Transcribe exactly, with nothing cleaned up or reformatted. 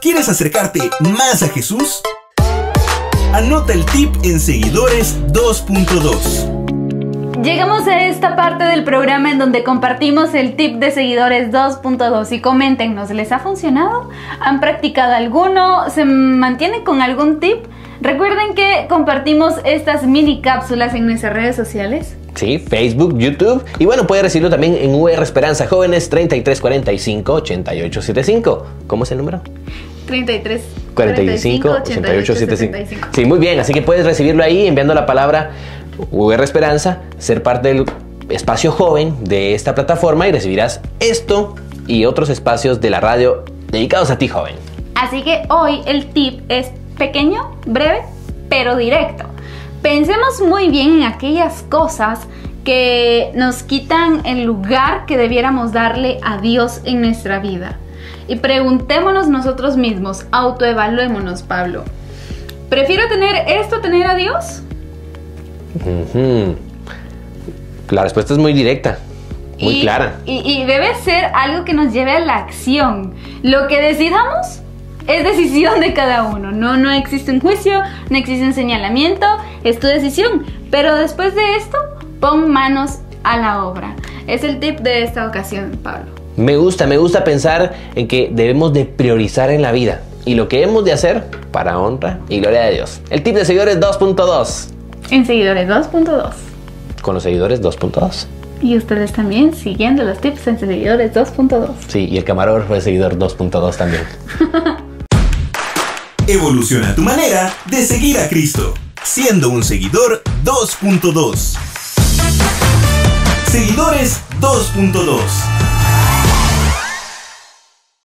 ¿Quieres acercarte más a Jesús? Anota el tip en Seguidores dos punto dos. Llegamos a esta parte del programa en donde compartimos el tip de Seguidores dos punto dos y coméntenos, ¿les ha funcionado? ¿Han practicado alguno? ¿Se mantienen con algún tip? Recuerden que compartimos estas mini cápsulas en nuestras redes sociales. Sí, Facebook, YouTube. Y bueno, puede recibirlo también en U R Esperanza Jóvenes treinta y tres cuarenta y cinco, ochenta y ocho setenta y cinco. ¿Cómo es el número? treinta y tres cuarenta y cinco, ochenta y ocho setenta y cinco. Sí, muy bien. Así que puedes recibirlo ahí enviando la palabra U R Esperanza, ser parte del espacio joven de esta plataforma y recibirás esto y otros espacios de la radio dedicados a ti, joven. Así que hoy el tip es pequeño, breve, pero directo. Pensemos muy bien en aquellas cosas que nos quitan el lugar que debiéramos darle a Dios en nuestra vida. Y preguntémonos nosotros mismos, autoevaluémonos, Pablo. ¿Prefiero tener esto, tener a Dios? Uh-huh. La respuesta es muy directa, muy y, clara. Y, y debe ser algo que nos lleve a la acción. Lo que decidamos es decisión de cada uno. No, no existe un juicio, no existe un señalamiento, es tu decisión. Pero después de esto, pon manos a la obra. Es el tip de esta ocasión, Pablo. Me gusta, me gusta pensar en que debemos de priorizar en la vida y lo que hemos de hacer para honra y gloria de Dios. El tip de Seguidores dos punto dos. En Seguidores dos punto dos. Con los Seguidores dos punto dos. Y ustedes también siguiendo los tips en Seguidores dos punto dos. Sí, y el camarógrafo de Seguidor dos punto dos también. Evoluciona tu manera de seguir a Cristo, siendo un Seguidor dos punto dos. Seguidores dos punto dos.